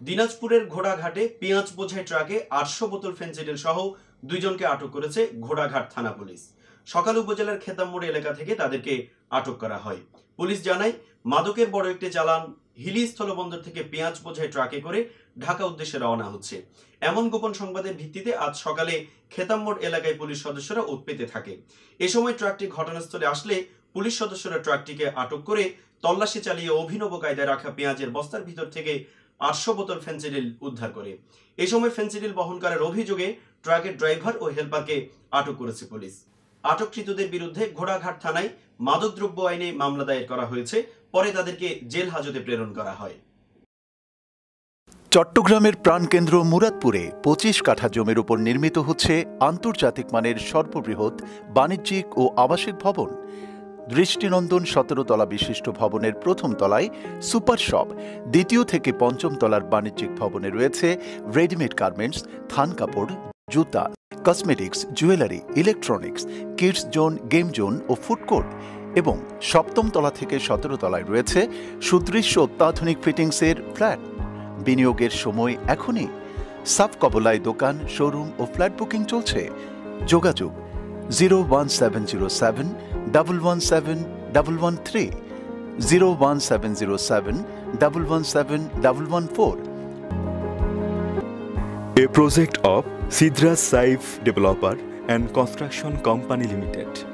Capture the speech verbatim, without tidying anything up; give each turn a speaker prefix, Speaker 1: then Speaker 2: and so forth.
Speaker 1: দিনাজপুরের ঘোড়াঘাটে পেঁয়াজ বোঝাই ট্রাকে আটশো বোতল ফেনসিডিল সহ দুইজনকে আটক করেছে ঘোড়াঘাট থানা পুলিশ। সকাল উপজেলার খেতামমোড় এলাকা থেকে তাদেরকে আটক করা হয়। পুলিশ জানায়, মাদকের বড় একটি চালান হিলি স্থলবন্দর থেকে পেঁয়াজ বোঝাই ট্রাকে করে ঢাকা উদ্দেশ্যে রওনা হচ্ছে। এমন গোপন সংবাদের ভিত্তিতে আজ সকালে খেতামমোড় এলাকায় পুলিশ সদস্যরা উৎপেতে থাকে। এ সময় ট্রাকটি ঘটনাস্থলে আসলে পুলিশ সদস্যরা ট্রাকটিকে আটক করে তল্লাশি চালিয়ে অভিনব কায়দায় রাখা পেঁয়াজের বস্তার ভিতর থেকে আটশো বোতল ফেনসিডিল উদ্ধার করে। এই সময় ফেনসিডিল বহনকারের অভিযোগে ট্রাকের ড্রাইভার ও হেলপারকে আটক করেছে পুলিশ। আটককৃতদের বিরুদ্ধে ঘোড়াঘাট থানায় মাদকদ্রব্য আইনে মামলা দায়ের করা হয়েছে। পরে তাদেরকে জেল হাজতে প্রেরণ করা হয়।
Speaker 2: চট্টগ্রামের প্রাণকেন্দ্র মুরাদপুরে পঁচিশ কাঠা জমির উপর নির্মিত হচ্ছে আন্তর্জাতিক মানের সর্ববৃহৎ বাণিজ্যিক ও আবাসিক ভবন। দৃষ্টিনন্দন সতেরো তলা বিশিষ্ট ভবনের প্রথম তলায় সুপার শপ, দ্বিতীয় থেকে পঞ্চম তলার বাণিজ্যিক ভবনে রয়েছে রেডিমেড গার্মেন্টস, থান কাপড়, জুতা, cosmetics, jewellery, electronics, kids zone, game zone ও ফুড কোর্ট এবং সপ্তম তলা থেকে সতেরো তলায় রয়েছে সুদৃশ্য অত্যাধুনিক ফিটিংসের ফ্ল্যাট। বিনিয়োগের সময় এখনই। সাফ কবলায় দোকান, শোরুম ও ফ্ল্যাট বুকিং চলছে। যোগাযোগ zero one seven zero seven double one seven double one three, zero one seven zero seven double one seven double one four.
Speaker 3: A project of Sidra Saif Developer and Construction Company Limited.